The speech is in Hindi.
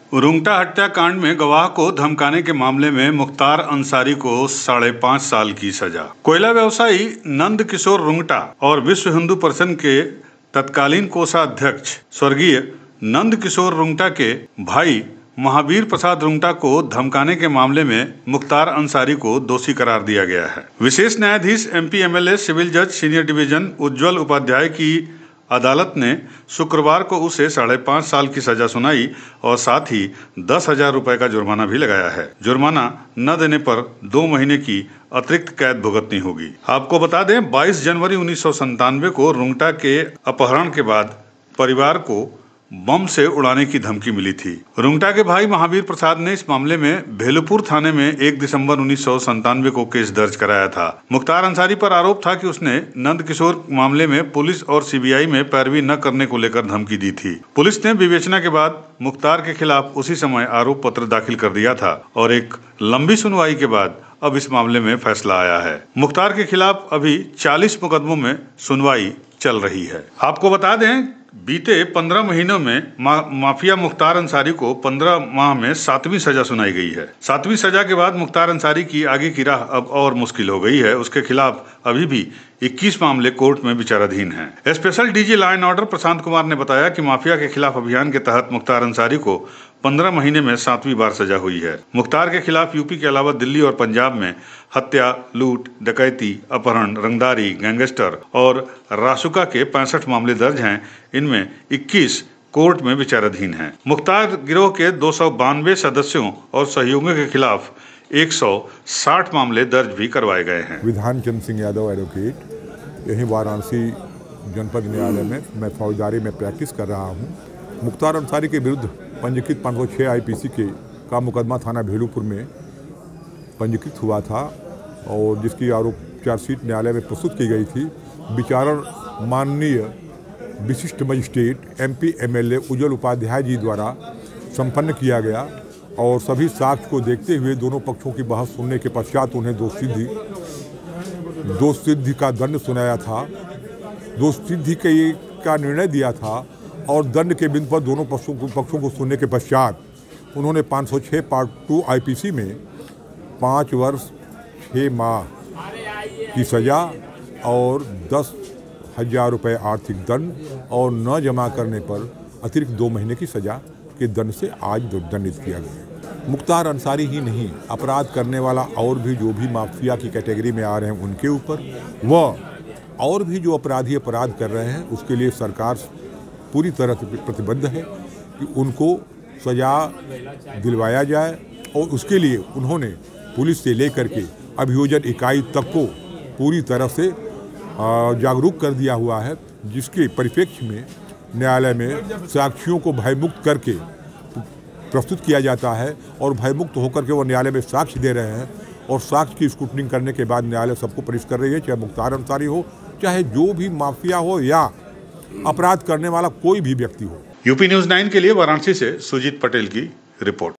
रुंगटा हत्याकांड में गवाह को धमकाने के मामले में मुख्तार अंसारी को 5.5 साल की सजा। कोयला व्यवसायी नंद किशोर रुंगटा और विश्व हिंदू परिषद के तत्कालीन कोषाध्यक्ष स्वर्गीय नंद किशोर रुंगटा के भाई महावीर प्रसाद रुंगटा को धमकाने के मामले में मुख्तार अंसारी को दोषी करार दिया गया है। विशेष न्यायाधीश MP MLA सिविल जज सीनियर डिवीजन उज्जवल उपाध्याय की अदालत ने शुक्रवार को उसे 5.5 साल की सजा सुनाई और साथ ही 10,000 रुपए का जुर्माना भी लगाया है। जुर्माना न देने पर 2 महीने की अतिरिक्त कैद भुगतनी होगी। आपको बता दें, 22 जनवरी 1997 को रुंगटा के अपहरण के बाद परिवार को बम से उड़ाने की धमकी मिली थी। रुंगटा के भाई महावीर प्रसाद ने इस मामले में भेलुपुर थाने में 1 दिसंबर 1997 को केस दर्ज कराया था। मुख्तार अंसारी पर आरोप था कि उसने नंद किशोर मामले में पुलिस और CBI में पैरवी न करने को लेकर धमकी दी थी। पुलिस ने विवेचना के बाद मुख्तार के खिलाफ उसी समय आरोप पत्र दाखिल कर दिया था और एक लंबी सुनवाई के बाद अब इस मामले में फैसला आया है। मुख्तार के खिलाफ अभी 40 मुकदमों में सुनवाई चल रही है। आपको बता दें, बीते 15 महीनों में माफिया मुख्तार अंसारी को 15 माह में 7वीं सजा सुनाई गई है। 7वीं सजा के बाद मुख्तार अंसारी की आगे की राह अब और मुश्किल हो गई है। उसके खिलाफ अभी भी 21 मामले कोर्ट में विचाराधीन हैं। Special DG law and order Prashant Kumar ने बताया कि माफिया के खिलाफ अभियान के तहत मुख्तार अंसारी को 15 महीने में 7वीं बार सजा हुई है। मुख्तार के खिलाफ यूपी के अलावा दिल्ली और पंजाब में हत्या, लूट, डकैती, अपहरण, रंगदारी, गैंगस्टर और रासुका के 65 मामले दर्ज हैं। इनमें 21 कोर्ट में विचाराधीन हैं। मुख्तार गिरोह के 292 सदस्यों और सहयोगियों के खिलाफ 160 मामले दर्ज भी करवाए गए हैं। विधान चंद्र सिंह यादव एडवोकेट, यहीं वाराणसी जनपद न्यायालय में मैं फौजदारी में प्रैक्टिस कर रहा हूं। मुख्तार अंसारी के विरुद्ध पंजीकृत 506 IPC का मुकदमा थाना भेलुपुर में पंजीकृत हुआ था और जिसकी आरोप चार्जशीट न्यायालय में प्रस्तुत की गई थी। विचारण माननीय विशिष्ट magistrate MP MLA Ujjwal Upadhyay ji द्वारा संपन्न किया गया और सभी साक्ष्य को देखते हुए दोनों पक्षों की बहस सुनने के पश्चात उन्हें दोष सिद्धि का दंड सुनाया था। दोष सिद्धि का निर्णय दिया था और दंड के बिंदु पर दोनों पक्षों को सुनने के पश्चात उन्होंने 506 पार्ट 2 IPC में 5 वर्ष 6 माह की सजा और 10,000 रुपये आर्थिक दंड और न जमा करने पर अतिरिक्त 2 महीने की सजा के दंड से आज दंडित किया गया। मुख्तार अंसारी ही नहीं, अपराध करने वाला और भी जो भी माफिया की कैटेगरी में आ रहे हैं उनके ऊपर वह और भी जो अपराधी अपराध कर रहे हैं उसके लिए सरकार पूरी तरह से प्रतिबद्ध है कि उनको सजा दिलवाया जाए और उसके लिए उन्होंने पुलिस से लेकर के अभियोजन इकाई तक को पूरी तरह से जागरूक कर दिया हुआ है, जिसके परिप्रेक्ष्य में न्यायालय में साक्षियों को भयमुक्त करके प्रस्तुत किया जाता है और भयमुक्त होकर के वो न्यायालय में साक्ष्य दे रहे हैं और साक्ष्य की स्क्रूटनिंग करने के बाद न्यायालय सबको परीक्षित कर रही है, चाहे मुख्तार अंसारी हो, चाहे जो भी माफिया हो या अपराध करने वाला कोई भी व्यक्ति हो। UP News 9 के लिए वाराणसी से सुजीत पटेल की रिपोर्ट।